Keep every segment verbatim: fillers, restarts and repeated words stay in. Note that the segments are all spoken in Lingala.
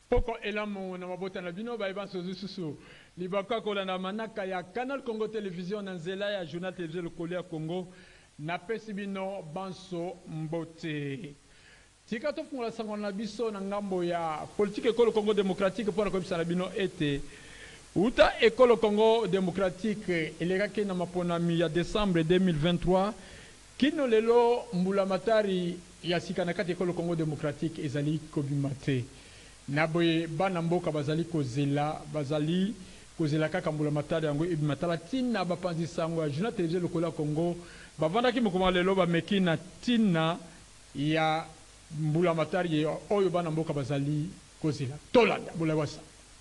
Poko elamo na mabota na bino ba ibanso zususu libaka kola na manaka ya Canal Congo Télévision na nzela ya journal télévisé le Kolia Congo na pesi bino banso mbote tika to fungola sango na biso na ngambo ya politique ekolo Congo démocratique pour ko bisala bino ete uta ekolo Congo démocratique elekaki na maponami ya décembre deux mille vingt-trois kino lelo mbula matari ya sikana kati ekolo Congo démocratique ezali kobimate naboye bana mboka bazali kozela bazali kozela kaka mbula matari yango ibimatala tina bapanzi sango ya journal télévisé le Kolia Congo bavandaki mokoma lelo bameki na tina ya mbula matari oyo bana mboka bazali kozela tolanda bulawasa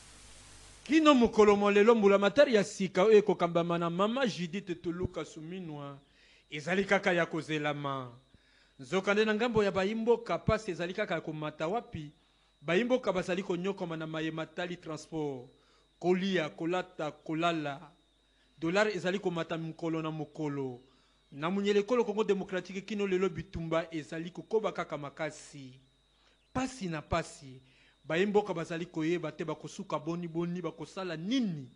kino mokolo lelo mbula matari ya sika oyo ekokambama na mama Judith Toluka Suminwa ezali kaka ya kozelama nzokande na ngambo ya bayimboka pasi ezali kaka ya komata wapi bayimboka bazali konyokoma na mayematali transport kolia kolata kolala dollar ezali komata mokolo na mokolo na munyele ekolo Congo démocratique kino lelo bitumba ezali kokoba kaka makasi pasi na pasi bayimboka bazali koyeba te bakosuka boni boni bakosala nini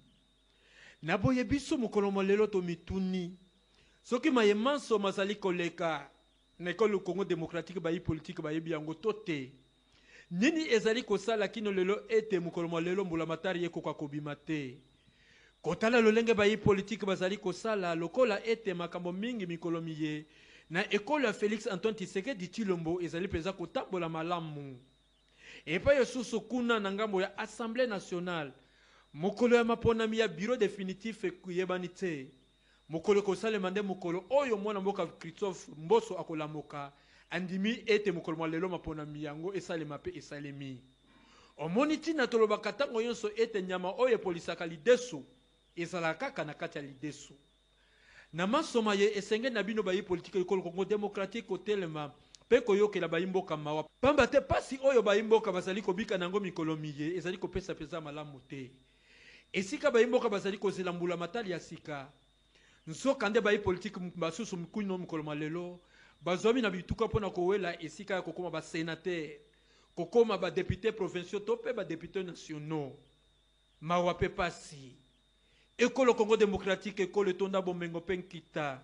na boye biso mokolo lelo to mituni soki mayemanso mazali koleka na ekolo Congo démocratique bayi politique bayebi yango tote nini ezali kosala kino lelo ete mokolo lelo mbula matari ekoka kobima te kotala lolenge bayi politique bazali kosala lokola ete makambo mingi mikolo miye na ekolo ya Félix Antoine Tshisekedi Tshilombo ezali peza kotambola malamu epa yosusu kuna na ngambo ya Assemblée nationale mokolo ya maponami ya bureau définitif ekuyebani te mokolo kosalema nde mokolo oyo mwana mboka Christophe Mboso akolamoka andimi ete mokolo lelo maponami yango esalema pe esalemi omoni tina tolobaka ntango nyonso ete nyama oyo epolisaka lidesu ezala kaka na kati ya lidesu na masoma ye esenge na bino bayi politique ekolo Congo démocratique kotelema mpe koyokela bayimboka mawa pamba te pasi oyo bayimboka bazali kobika nango mikolo miye ezali kopesa peza malamu te esika bayimboka bazali kozela mbula matali ya sika nsoka nde bayi politique basusu mkuino mokolo lelo bazomi na bituka mpona kowela esika ya kokoma basénateur kokoma badepute provinciaux to mpe badepute nationaux mawa mpe pasi ekolo Congo démocratique ekolo etonda bomengo mpe nkita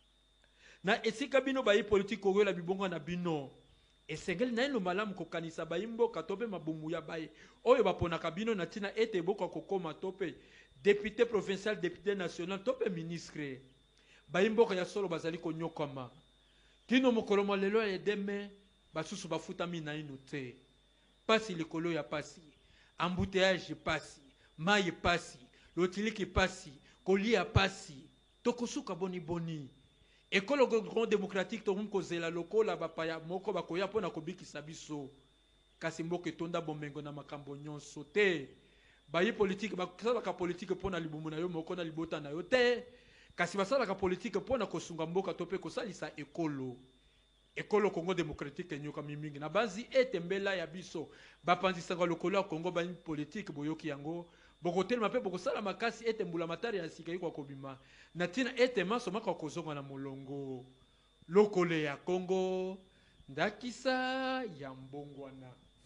na esika bino bayi politique kowela bibongo na bino esengeli na ino malamu kokanisa bayimboka to mpe mabumu ya baye oyo baponaka bino na ntina ete eboka kokoma to mpe député provincial député national to mpe ministre bayimboka ya solo bazali konyokama kino mokolo lelo ya edeme basusu bafutami na ino te pasi likolo ya pasi embouteillage pasi mai pasi lotiliki pasi kolia pasi tokosuka boni boni ekolo Congo démocratique to kozela lokola bapaya moko bakoya mpona kobikisa biso kasi mboka etonda bomengo na makambo nyonso te bayi politique basalaka politique mpona libumu na yo moko na libota na yo te kasi basalaka politique mpona kosunga mboka to mpe kosalisa ekolo ekolo Congo démocratique enyoka mingi na bazi ete mbela ya biso bapanzisaka lokolo ya Congo bayi politique boyoki yango bokotelema mpe bokosala makasi ete mbula matari ya sika yiko kobima na tina ete maso maka kozonga na molongo lokole ya Congo ndakisa ya mbongwana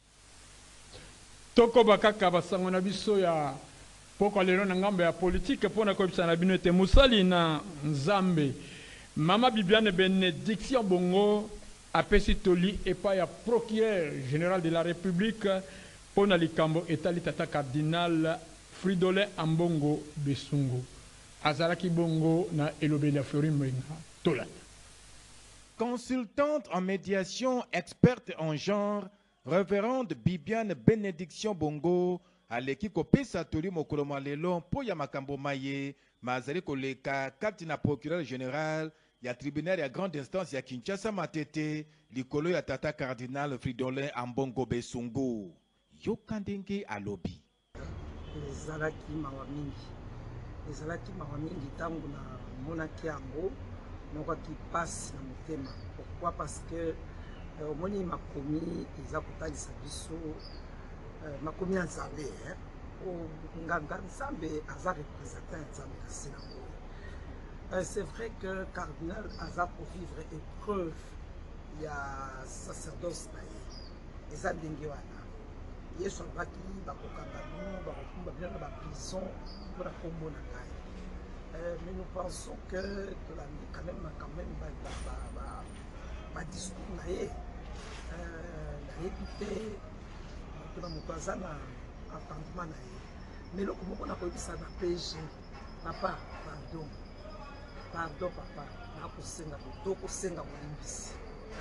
toko bakaka basango na biso ya poko lelo na ngambo ya politique mpona koyebisa na bino ete mosali na nzambe mama Bibiane Bénédiction Bongo apesi toli epai ya procureur général de la république mpona likambo etali tata cardinal Fridolin Ambongo Besungu azalaki bongo na elobeli ya Fleury Mwenga tolanda. Consultante en médiation, experte en genre, révérende Bibiane Bénédiction Bongo aleki kopesa toli mokolo lelo mpo ya makambo maye mazali koleka kati na procureur général ya tribunal ya grande instance ya Kinshasa Matete likolo ya tata cardinal Fridolin Ambongo Besungu yoka ndenge alobi ezalaki mawa mingi ezalaki mawa mingi ntango na monaki yango nokaki pasi na motema pourquoi parce que omoni makomi eza kotalisa biso makomi ya nzambe nganga nzambe aza représentant ya nzambe na se nango c'est vrai que cardinal aza kovivre épreuve ya sacerdoce na ye eza ndenge wana yesu alobaki bakokanga bino bakokumba bino na baprison mpona kombo na ngai. Mais nous pensons que de la quand même quand même ma discours na ye na écouté tuna moto aza na entendement na ye. Mais eloko moko nakoyebisa na P G, papa pardon pardon papa nakosenga tokosenga molimbisi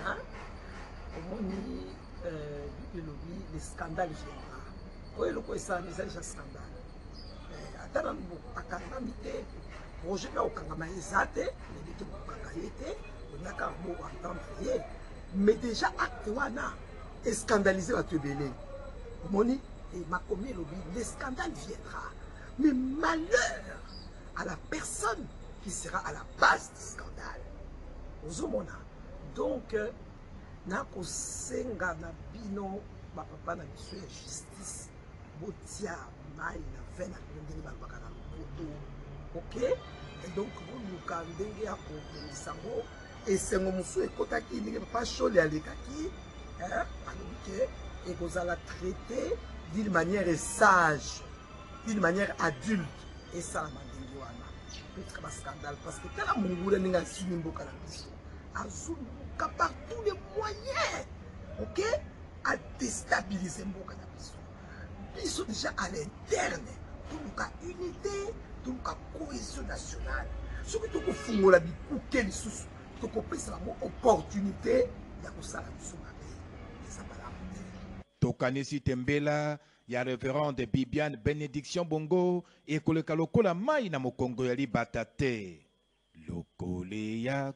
omoni elobi le scandale viendra oyo eloko esala eza déjà scandale ata na akangami te projet na okangama eza te leleki kokanga ye te onyaka mo entendre ye mais déjà acte wana escandaliser bato ebele omoni makomi elobi le scandale viendra mais malheur à la personne qui sera à la base du scandale ozomona donc nakosenga na bino bapapa na biso ya justice botia mai na ve na bino ndenge balobaka na lopoto ok et donc boluka ndenge ya kobongisa yango esengo mosusu ekotaki ndenge papa shole alekaki alobi ke ekozala traité d'une manière sage d'une manière adulte esalama ndenge wana peut-être bascandale parce que tala mongula ndenge asuni mboka na biso azuluka par tous les moyens ok à déstabiliser mboka na biso biso déjà à l'interne toluka unité toluka cohésion nationale soki tokofungola bikuke lisusu tokopesa bango opportunité ya kosala biso mabe eza malamu te. Tokanisi Tembela ya révérende Bibiane Bénédiction Bongo ekoleka lokola mai na mokongo ya libata te lokole ya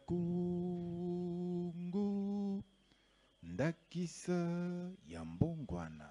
kungu ndakisa ya mbongwana.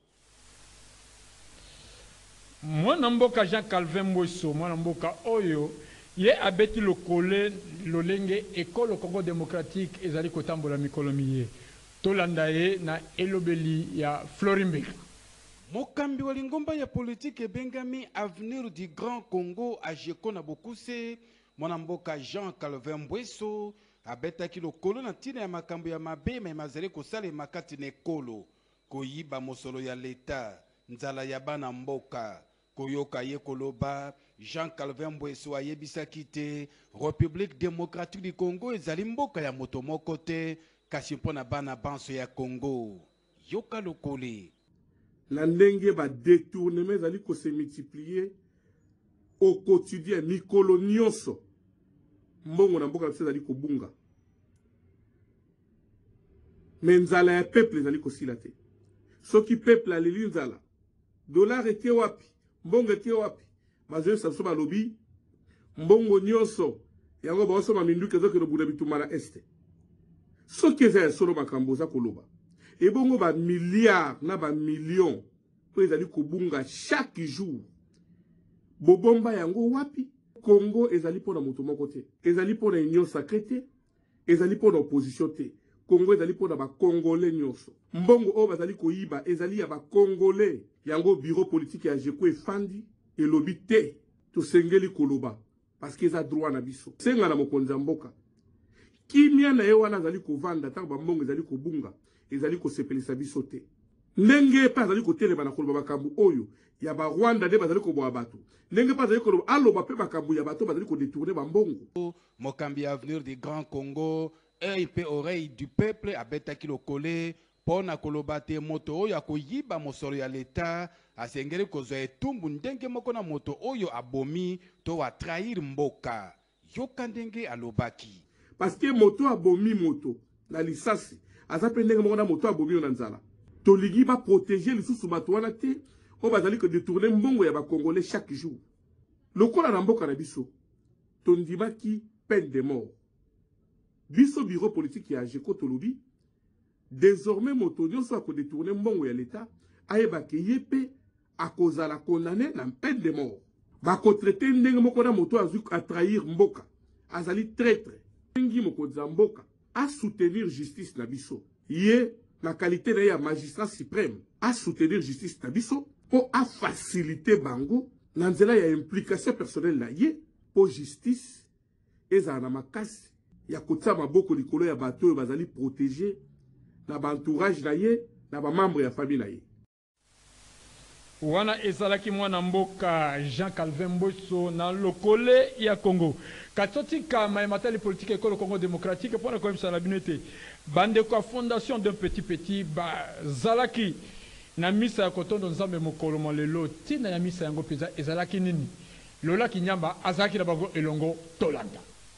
Mwana mboka Jean Calvin Mweso mwana mboka oyo ye abeti lokole lolenge ekolo Congo démocratique ezali kotambola mikolo miye tolanda ye na elobeli ya Florimbe. Mokambi wa lingomba ya politique ebengami Avenir du Grand Congo ajeko na bokuse mwana mboka Jean Calvin Mweso abetaki lokolo na ntina ya makambo ya mabe me mazali kosala makati na ekolo koyiba mosolo ya leta nzala ya bana mboka koyoka ye koloba. Jean Calvin Mweso ayebisaki te République démocratique du Congo ezali mboka ya moto moko te kasi mpona bana banso ya Congo yoka lokole na ndenge ba détournement ezali ko se multiplier au quotidien mikolo nyonso mbongo na mboka ezali ko bunga mais nzala ya peuple ezali ko sila te soki peuple aleli nzala dollar ete wapi mbongo ete wapi bazoyo sabiso balobi mbongo nyonso yango baosoma minduki ezokende buda bituma na este soki eza ya solo makambo oza koloba ebongo ba milliard na ba million po ezali kobunga chaque jour bobomba yango wapi. Congo ezali pona moto moko te ezali pona union sacrée te ezali pona opposition te Congo ezali pona ba congolais nyonso mbongo oyo bazali koyiba ezali ya ba congolais yango bureau politique ya jeko efandi elobi te tosengeli koloba parce que eza droit na biso senga na mokonzi ya mboka kimia na ye wana azali kovanda ntango bambongo ezali kobunga ezali kosepelisa biso te ndenge pa azali kotelema na koloba makambo oyo ya ba Rwanda nde bazali koboya bato ndenge pa azali koloba aloba pe makambo ya bato bazali kodetourne bambongo. Mokambi Avenir du Grand Congo œil pe oreille du peuple abetaki lokole pona koloba te moto oyo akoyiba mosolo ya leta asengeli kozwa etumbu ndenge moko na moto oyo abomi to atrahir mboka yoka ndenge alobaki parce que moto abomi moto na lisasi aza pe ndenge moko na moto abomi na nzala tolingi ba protéger lisusu bato wana te o bazali ko détourner mbongo ya ba congolais chaque jour lokola na mboka na biso tondimaki peine de mort biso bureau politique ya jeko tolobi désormais moto nyonso ako détourner mbongo ya leta ayebaki yepe akozala condamné na peine de mort bako traiter ndenge moko na moto azu a trahir mboka azali traître ngi mokonzi ya mboka a soutenir justice na biso ye na qualité na ya magistrat suprême a soutenir justice na biso po a faciliter bango na nzela ya implication personnelle na ye po justice ezala na makasi ya kotia maboko likolo ya bato oyo bazali protéger na ba entourage na ye na ba membre ya famille na ye. wana ezalaki mwana mboka Jean Calvin Mbweso na lokole ya Congo katotika mayematali politique ekolo Congo démocratique pona koyebisa na bino ete bandeko ya fondation d'un petit petit bazalaki na misa ya kotondo nzambe mokolo molelo tina ya misa yango mpenza ezalaki nini Lola Kinyamba azalaki na bango elongo tolanda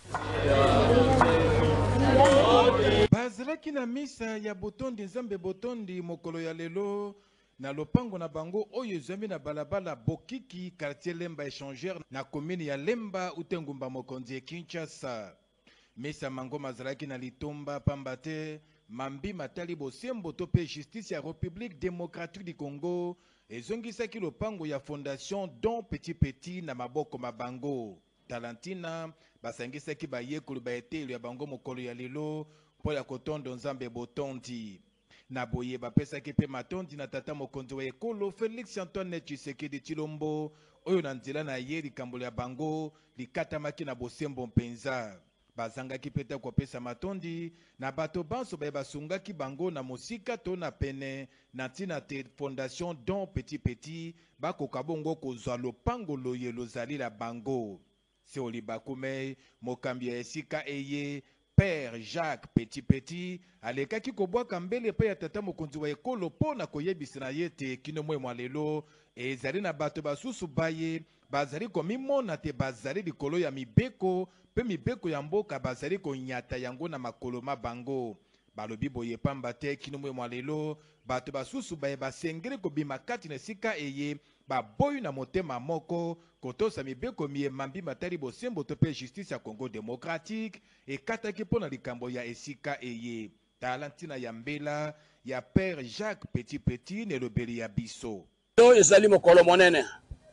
bazalaki na misa ya botondi nzambe botondi mokolo ya lelo na lopango na bango oyo ezwami na balabala Bokiki quartier Lemba échangeur na commune ya Lemba utengumba mokonzi Kinshasa. Misa mango mazalaki na litomba pamba te mambi matali bosembo to pe justice ya République démocratique du Congo ezongisaki lopango ya fondation Don Petit Petit na maboko mabango Talantina basangisaki bayekulu baetelu ya bango mokolo ya lelo po ya kotondo nzambe botondi na boye bapesaki pe matondi na tata mokonzi wa ekolo Félix Antoine Tshisekedi Tshilombo oyo na nzela na ye likambo ya bango likatamaki na bosembo mpenza bazangaki peta kopesa matondi na bato banso baye basungaki bango na mosika to na pene na ntina te fondation Don Petit Petit bakoka bongo kozwa lopango loye lozali la bango Seoli Bakume mokambi ya esika eye Père Jacques Petit Petit alekaki kobwaka mbele pe ya tata mokonzi wa ekolo po na koyebisa na ye te kino mwe mwa lelo ezali na bato basusu baye bazali komimona te bazali likolo ya mibeko pe mibeko ya mboka bazali konyata yango na makolo mabango balobi boye pamba te kino mwe mwa lelo bato basusu baye basengeli kobima kati na esika eye baboyi na motema moko kotosa mibeko mie mambi matali bosembo to pe justice ya Congo démocratique ekataki mpo na likambo ya esika eye talantina ya mbela ya Père Jacques Petit Petit nelobeli ya biso oyo ezali mokolo monene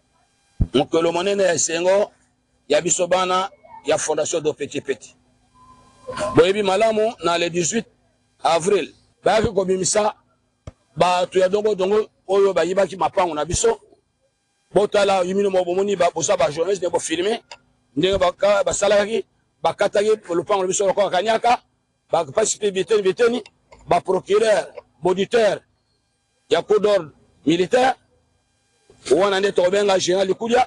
mokolo monene ya esengo ya biso bana ya fondation Don Petit Petit boyebi malamu na le dix-huit avril bayaki kobimisa bato ya dongo dongo oyo bayibaki mapango na biso botala yimino mobomoni bosa ba journaliste bo filmer ndenge basalaki bakataki lopango na biso lokola kanyaka bakapasipe biteni biteni ba procureur auditeur ya code d'ordre militaire wana nde tobenga général Likudia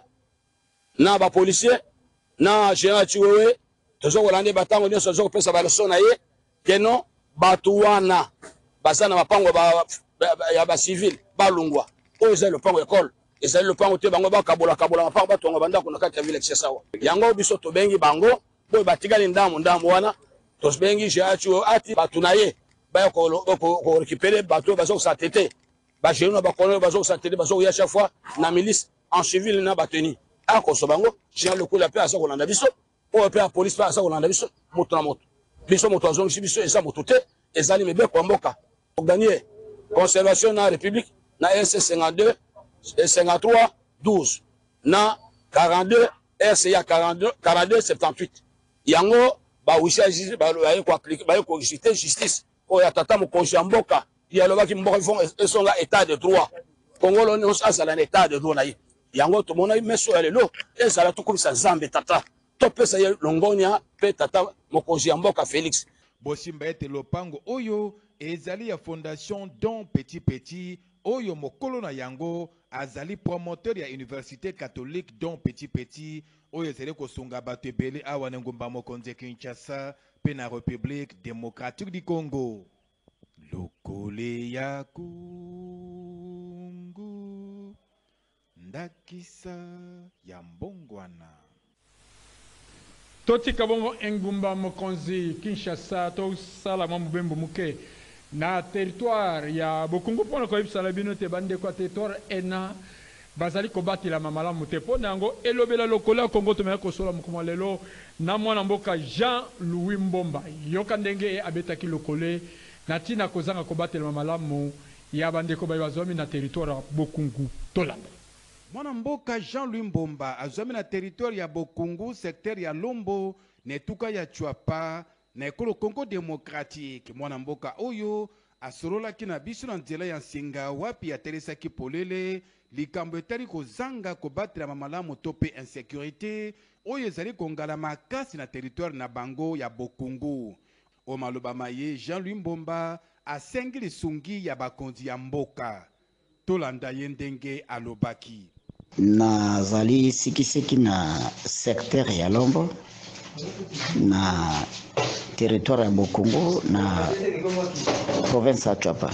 na ba policier na général Chiwewe tozo kolande batango nyonso zo kopesa ba leçon na ye keno batu wana basana mapango ba ya ba civil balungwa oyo za lopango école ezali lopango te bango bakabola kabola mapango batonga bandako na kati ya village sawa yango biso tobengi bango boy batikali ndamu ndamu wana tobengi général Chiwewe ati batu na ye ba ko ko récupérer bato bazo sa tete ba jeune ba kono bazo sa tete bazo ya chaque fois na milice en civil na bateni ako so bango général Likudia pe asa kolanda biso o pe a police pa asa kolanda biso moto na moto biso moto azongi biso esa moto te ezali mebe kwa mboka gagner conservation na république na R C cinquante-deux cinquante-trois douze na quarante-deux R C A quarante-deux quarante-deux soixante-dix-huit yango ba wisha justice ba ko appliquer ba ko justice o ya tata mo konja mboka ya lobaki mboka font esonga état de droit Congo lo non ça la état de droit na ye yango to mona meso lelo ezala to komisa nzambe tata to pesa ye longonya pe tata mo konja mboka Félix bosimba ete lopango oyo ezali ya fondation Don Petit Petit oyo mokolo na yango azali promoteur ya université catholique Don Petit Petit oyo ezali kosunga bato ebele awa na ngumba mokonzi Kinshasa pe na République démocratique du Congo lokole ya kungu ndakisa ya mbongwana totika bongo engumba mokonzi Kinshasa tosala mwa mobembo moke na territoire ya bokungu mpona koyebisala bino te bandeko ya territoire ena bazali kobatela malamu te mpo na yango elobela lokolo ya Kongo tomeki kosola mokolo lelo na mwana mboka Jean-Louis Mbomba yoka ndenge abetaki lokole na ntina kozanga kobatela malamu ya bandeko baye bazwami na territoire ya bokungu tolanda mwana mboka Jean-Louis Mbomba azwami na territoire ya bokungu secteur ya Lombo na etuka ya Chwapa na ekolo Congo démocratique mwana mboka oyo asololaki na biso na nzela ya nsinga wapi atelesaki polele likambo etali kozanga kobatela malamu to pe insécurité oyo ezali kongala makasi na territoire na bango ya bokungu o maloba maye Jean-Louis Mbomba asengi lisungi ya bakonzi ya mboka tolanda ye ndenge alobaki. Nazali sikisiki na secteur ya Lombo na territoire ya Bokongo na province ya Chapa.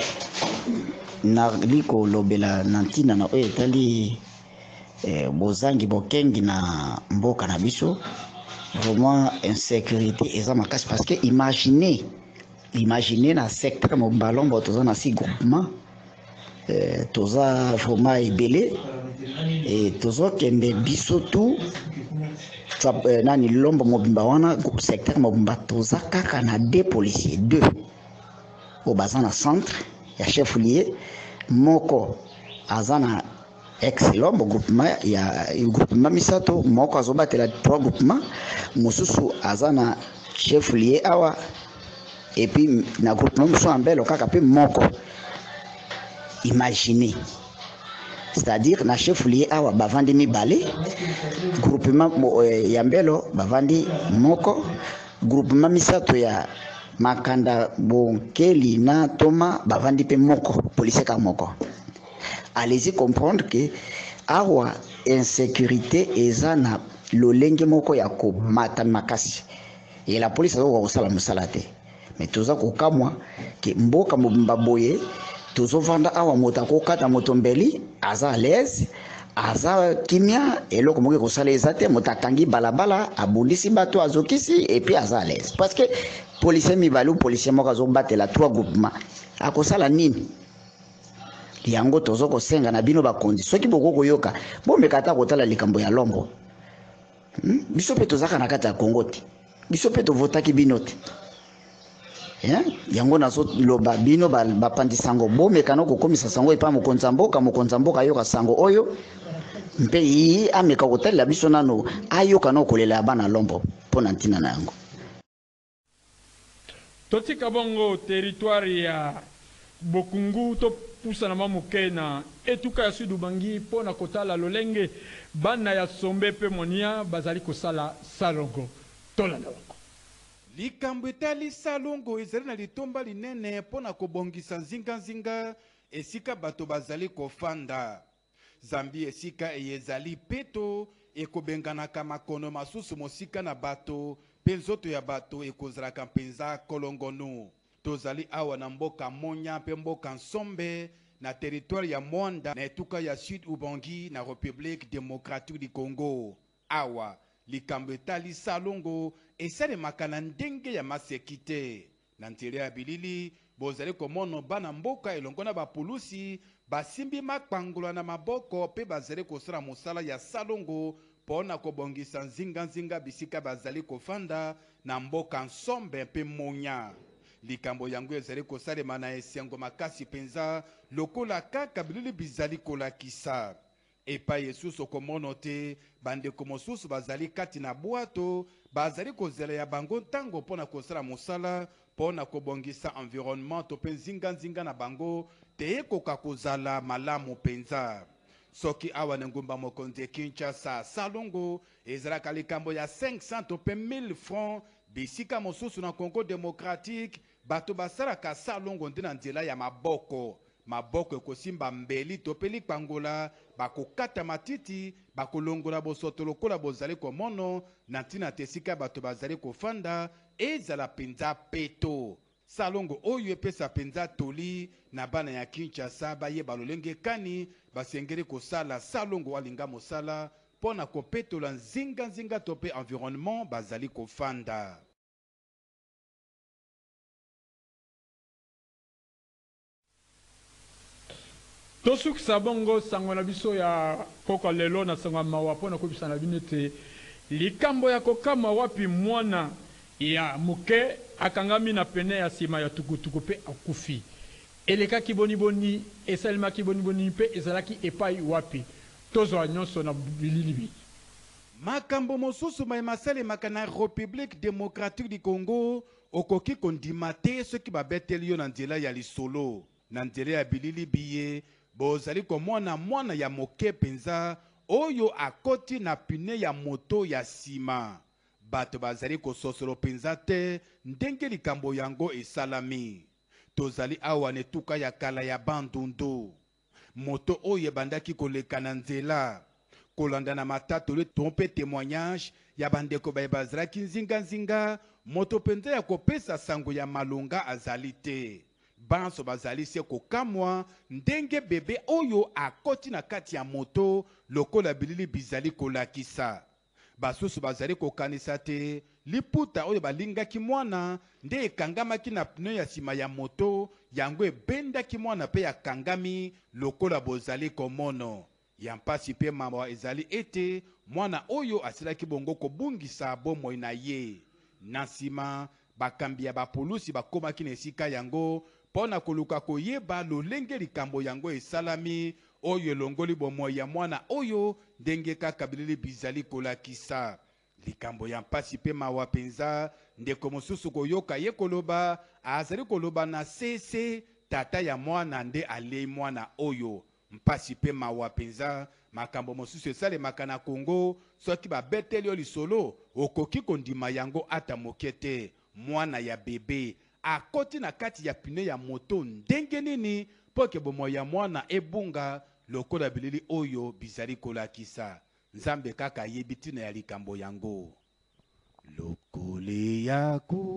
Nali kolobela na ntina na oyo etali eh, bozangi bokengi na mboka na biso. Vraiment insécurité eza makasi parce que imaginez imaginez na secteur mo Balombo toza na six groupement eh, toza vraiment ebele et tozo kende biso tout eh, nani Lombo mobimba wana secteur mobimba toza kaka na deux policiers deux au bazana centre ya chef lié moko azana ex Lombo groupement ya groupement misato moko azobatela trois groupement mususu azana chef lié awa et puis na groupement mususu ambelo kaka pe moko. Imaginez, c'est-à-dire na chef lié awa bavandi mibale groupement eh, ya mbelo bavandi moko groupement misato ya Makanda Bonkeli na Toma bavandi pe moko policier ka moko. Allez-y comprendre que awa insécurité eza na lolenge moko ya ko mata makasi et la police azo ko sala musala te mais toza ko kamwa ke mboka mobimba boye tozo vanda awa mota ko kata motombeli aza à l'aise aza kimia eloko moke ko sala ezate motakangi balabala abundisi bato azokisi et puis aza à l'aise parce que policier mibalo policier moko azo batela trois groupements akosala nini yango tozo ko senga na bino bakonzi soki boko koyoka bomekata kotala likambo ya Lombo. Hmm? Biso pe tozaka na kata ya Kongo te biso pe tovotaki bino te yeah? Yango nazo loba bino bapandi sango bomekana kokomisa sango epa mokonza mboka mokonza mboka yoka sango oyo mpe yi ameka kotalela biso nano ayoka na kolela bana Lombo pona ntina na yango. Totika bongo territoire ya Bokungu to pusa na mamuke na etuka ya Sud Ubangi pona kotala lolenge bana ya Sombe pe monia bazali kosala salongo tola na bango. Likambo etali salongo ezali na litomba linene pona kobongisa nzinga nzinga esika bato bazali kofanda. Zambi esika ezali peto ekobenganaka makono masusu mosika na bato penzoto ya bato ekozalaka mpenza kolongonu. Tozali awa na mboka Monya pe mboka Nsombe na territoire ya Mwanda na etuka ya Sud Ubangi na République démocratique du Congo. Awa likambo etali salongo esalemaka na ndenge ya masekite. Na nzela ya bilili bozali komono bana mboka elongo na bapulusi basimbi makpangola na maboko pe bazali kosala mosala ya salongo pona kobongisa nzinga nzinga bisika bazali kofanda na mboka Nsombe pe Monya. Likambo yango ezali kosalema na esengo makasi penza lokola kaka bilili bizali kolakisa. Epa yesusu komono te bandeko mosusu bazali kati na bwato bazali kozela ya bango ntango pona kosala mosala pona kobongisa environnement to pe nzinga nzinga na bango te ekoka kozala malamu penza. Soki awa na ngumba mokonzi Kinshasa salongo ezalaka likambo ya cinq cents to pe mille francs bisika mosusu na Congo démocratique bato basalaka salongo nde na nzela ya maboko. Maboko ekosimba mbeli to pe likpangola bakokata matiti bakolongola bosoto lokola bozali komono na ntina te esika bato bazali kofanda ezala penza peto. Salongo oyo epesa penza toli na bana ya Kinshasa bayeba lolenge kani basengeli kosala salongo walinga mosala pona kopetola nzinga nzinga to pe environnement bazali kofanda. Tosukisa bongo sango na biso ya koko lelo na sango mawa pona kopisa na binete likambo ya kokama wapi mwana ya muke akangami na pene ya sima ya tukutuku pe akufi eleka kiboni boni esalima kiboni boni pe ezalaki epai wapi tozo nyonso na bililibi. Makambo mosusu mayemasale makana République démocratique du Congo okoki kondima te soki babeteli yo na nzela ya lisolo na nzela ya bilili biye bozali komona mwana ya moke penza oyo akoti na pine ya moto ya sima. Bato bazali kososolo penza te ndenge likambo yango esalami. Tozali awa netuka ya kala ya Bandundu. moto oyo ebandaki koleka na nzela kolanda na matatoli to mpe témoignage ya bandeko baye bazalaki nzinga-nzinga moto mpenza ya kopesa sango ya malonga azali te banso bazali se kokamwa ndenge bebe oyo akoti na kati ya moto lokola bilili bizali kolakisa basusu bazali kokanisa te liputa oyo balingaki mwana nde ekangamaki na pneu ya nsima ya moto yango ebendaki mwana mpe yakangami lokola bozali komono ya mpasi mpe mawa ezali ete mwana oyo asilaki bongo kobungisa bomoi na ye na nsima bakambi ya bapolusi bakomaki na esika yango mpo na koluka koyeba lolenge likambo yango esalami oyo elongoli bomoi ya mwana oyo ndenge kaka bilili bizali kolakisa likambo ya mpasi mpe mawa mpenza ndeko mosusu koyoka ye koloba azali koloba na sese tata ya mwana nde alei mwana oyo mpasi mpe mawa mpenza makambo mosusu esalemaka na Kongo soki babeteli yo lisolo okoki kondima yango ata moke te mwana ya bebe akoti na kati ya pine ya moto ndenge nini mpo ke bomoi ya mwana ebunga lokola bilili oyo bizali kolakisa nzambe kaka ayebi ntina ya likambo yango lokole ya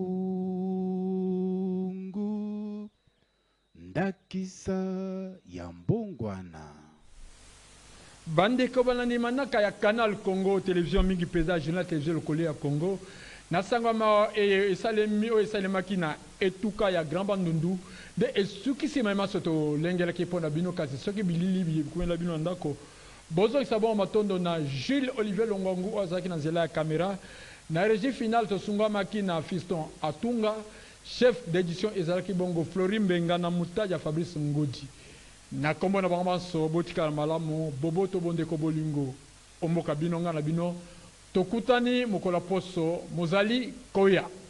kungu ndakisa ya mbongwana bandeko banandimanaka ya Canal Congo télévision mingi peza journal télévision lokole ya Congo nasangama esalemi oyo esalemaki na etuka ya Grand Bandundu nde esukisi mayema so tolengelaki mpo na bino kasi soki bilili bikumela bino na ndako bozokisa bongo matondo na Jules Olivier Longongu oyo azalaki na nzela ya kamera na régie finale tosungamaki na Fiston Atunga chef d'édition ezalaki bongo Flori Mbenga na mutaji ya Fabrice Ngodi na kombo na bango banso botikala malamu bobo to bondeko bolingo omboka bino nga na bino tokutani mokola poso mozali koya